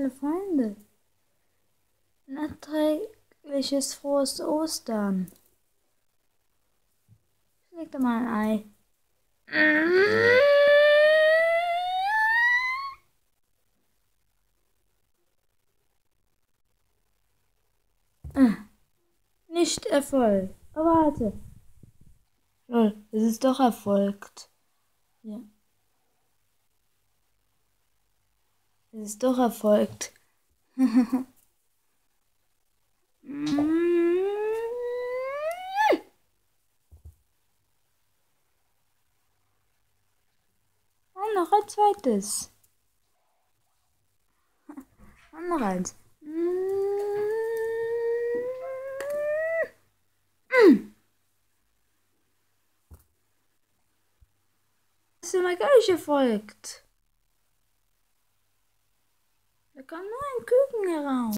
meine Freunde. Nachträgliches Frohes Ostern. Leg doch mal ein Ei. Nicht Erfolg. Aber warte. Lol, es ist doch erfolgt. Ja. Es ist doch erfolgt. Und noch ein zweites. Und noch eins. Ist immer gleich erfolgt. Da kam nur ein Küken heraus.